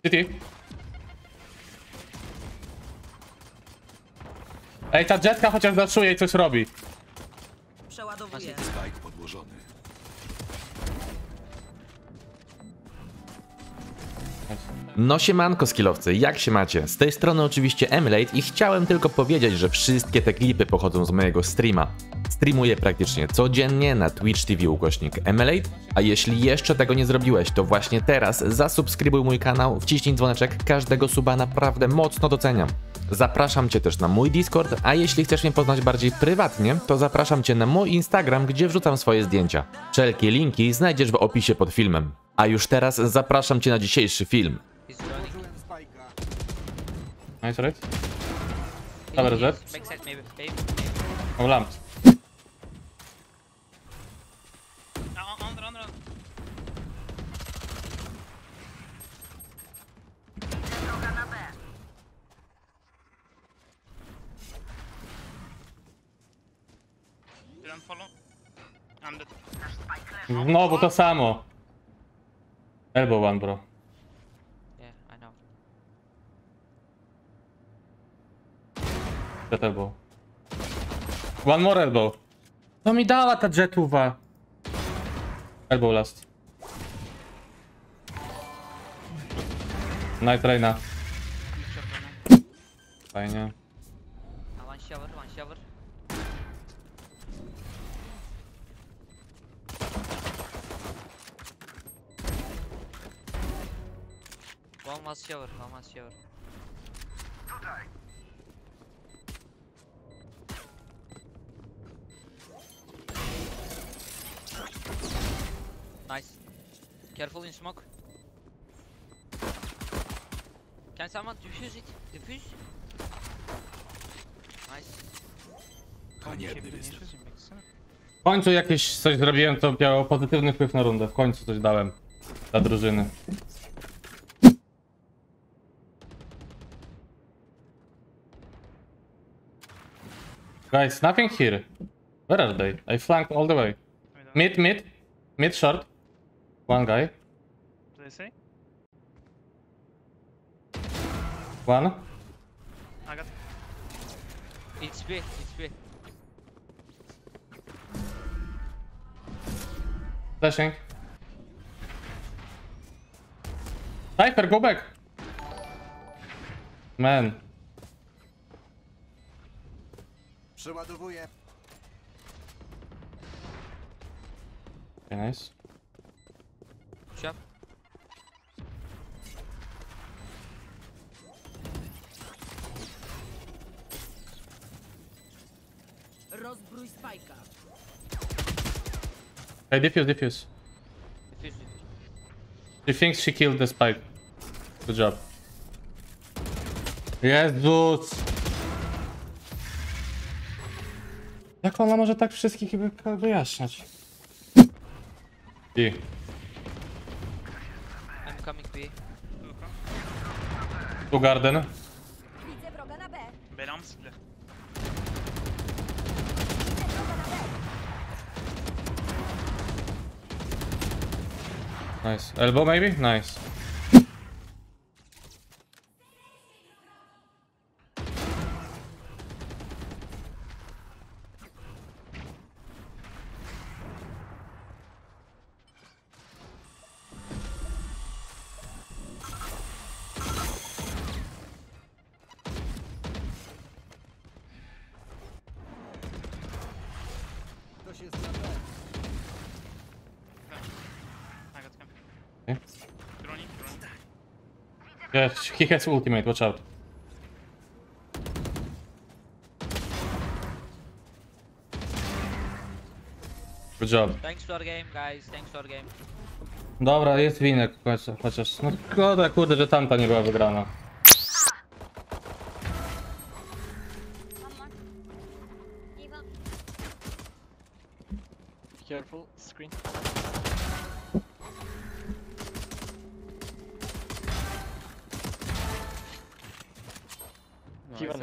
City. Ej, ta jetka chociaż daszuje i coś robi. Przeładowuję. Spike podłożony. No siemanko skillowcy, jak się macie? Z tej strony oczywiście Emulate i chciałem tylko powiedzieć, że wszystkie te klipy pochodzą z mojego streama. Streamuję praktycznie codziennie na Twitch TV /Emulate, a jeśli jeszcze tego nie zrobiłeś, to właśnie teraz zasubskrybuj mój kanał, wciśnij dzwoneczek, każdego suba naprawdę mocno doceniam. Zapraszam Cię też na mój Discord, a jeśli chcesz mnie poznać bardziej prywatnie, to zapraszam Cię na mój Instagram, gdzie wrzucam swoje zdjęcia. Wszelkie linki znajdziesz w opisie pod filmem. A już teraz zapraszam Cię na dzisiejszy film. Nice, right? Cover Z. Backside maybe. Oh, lamps. Under. Don't follow. I'm dead. Znowu to samo. Elbow one, bro. Yeah, I know. That elbow. One more elbow. Co mi dała ta jetuwa? Elbow last. Night Raina. Fajnie. One shower. One was shower. Nice. Careful in smoke. Can someone defuse it? Defuse? Nice. Haniebny występ. W końcu jakieś coś zrobiłem, co miało pozytywny wpływ na rundę. W końcu coś dałem dla drużyny. Guys, nothing here. Where are they? I flanked all the way. Mid short. One guy. Do they say? One. I got. It's B. Flashing. Cypher, go back. Man. Przeładowuję. Okay, nice. Shop. Rozbrój spajka. Hey, defuse. Defuse it. She thinks she killed the spike. Good job. Jezus! Jak ona może tak wszystkich wyjaśniać? I. I'm coming B. Tu garden. Widzę wroga na B. Belams left. Nice. Elbow maybe? Nice. Ktoś jest na B. I got him. Okay. Droning. Yeah, he has ultimate, watch out. Good job. Thanks for game, guys. Thanks for game. Dobra, jest winek chociaż. No szkoda, kurde, że tamta nie była wygrana. Careful, screen. Heaven.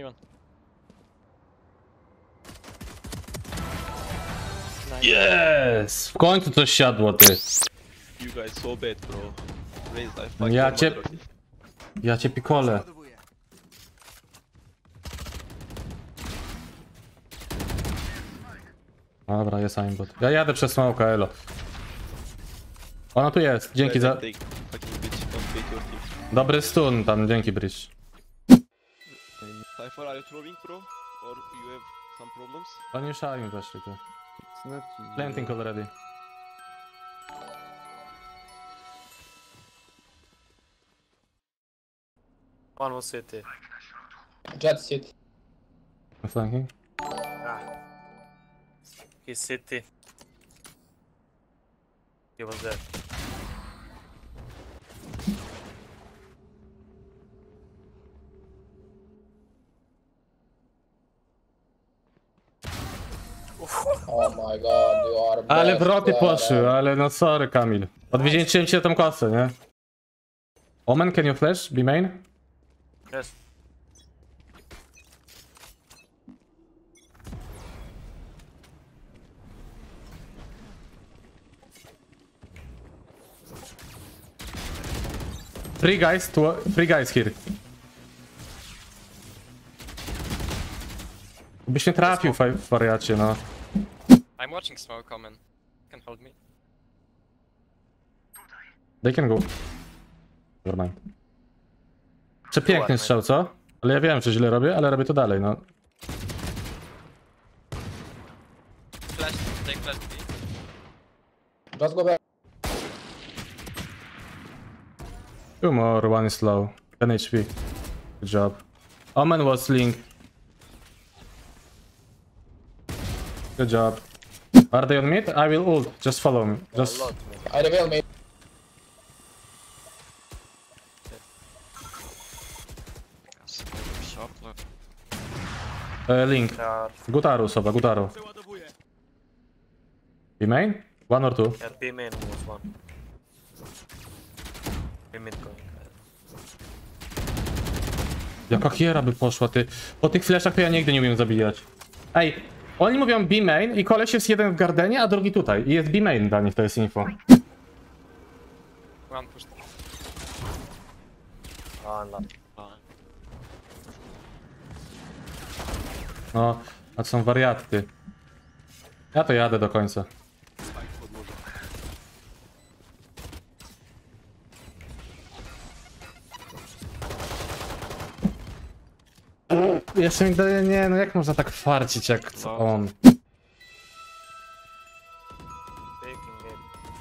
Yes! W końcu coś siadło, ty. You guys so bad, bro. Raise, I fucking Ja don't cię... want to- Ja cię pikolę. Przeładowuję. Dobra, jest aimbot. Ja jadę przez smoka, elo. Ona tu jest, dzięki za... Dobry stun tam, dzięki Bridge. Cypher, are you trolling, bro? Or you have some problems? Oni już aim weszli tu. Planting already. One was city. Jet city. Flanking. He's city. He was there. Oh my god, you are Ale best wroty player. poszły, ale no sorry Kamil. Odwiedziłem cię tą kosę, nie? Omen, can you flash? Be main? Yes. Three guys here. Byś nie trafił w wariacie, no. I'm watching smoke come in. Can hold me. They can go. Nevermind. Przepiękny strzał, co? Ale ja wiem, że źle robię, ale robię to dalej, no. Flash, take flash B. Just go back. Two more, one is low. 10 HP. Good job. Omen was link. Good job. Are they on mid? I will ult. Just follow me. Just I reveal me. Shop left. link. Gutaru, Soba, Gutaru. Be main? One or two? Yeah, B main was one. B mid going. Jaka hiera by poszła, ty. Po tych fleszach to ja nigdy nie umiem zabijać. Ej, oni mówią B main i koleś jest jeden w Gardenie, a drugi tutaj. I jest B main dla nich, to jest info. One push. Unlucky. No, a to są wariaty. Ja to jadę do końca. Jeszcze mi daje, nie, no jak można tak farcić jak on? Taking game.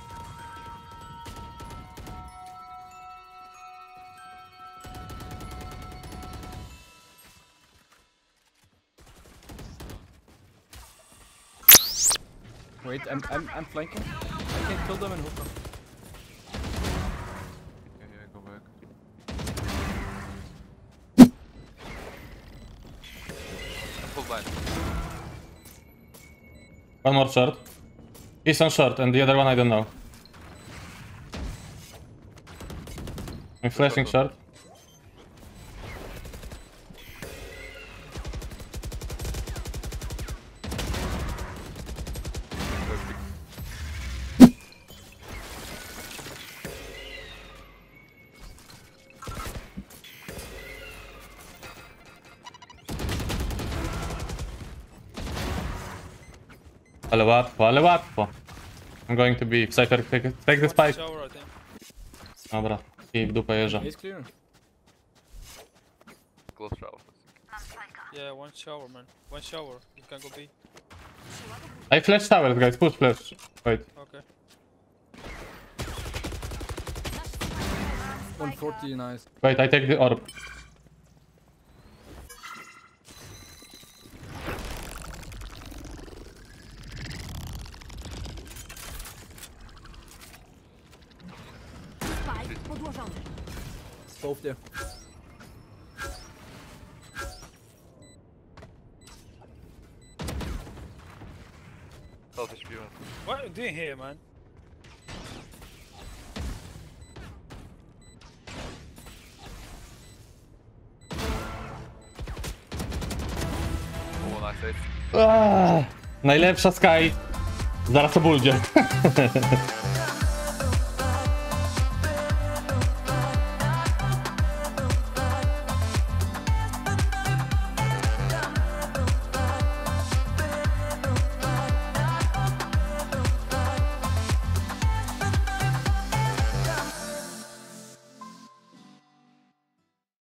Wait, I'm flanking. I can kill them and hook them. Yeah, go back. Full blind. One more short. He's on short and the other one I don't know. I'm flashing short. Ale łatwo, ale łatwo. I'm going to be Cypher, take the spike. Shower, I think. Dobra, i w dupę jeża. It's clear. Close shower. Yeah, one shower, man. One shower. You can go B. I flash tower, guys, push flash. Wait. Okay. 140, nice. Wait, I take the orb. Spike podłożony. Both there. Selfish view. What are you doing here, man? Oh, nice ace. Najlepsza Sky. Zaraz o buldzie.